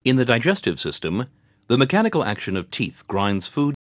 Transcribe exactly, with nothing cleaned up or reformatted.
In the digestive system, the mechanical action of teeth grinds food